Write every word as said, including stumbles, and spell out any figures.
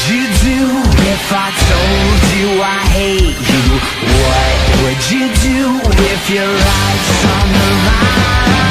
you do if I told you I hate you? What would you do if your life's on the line?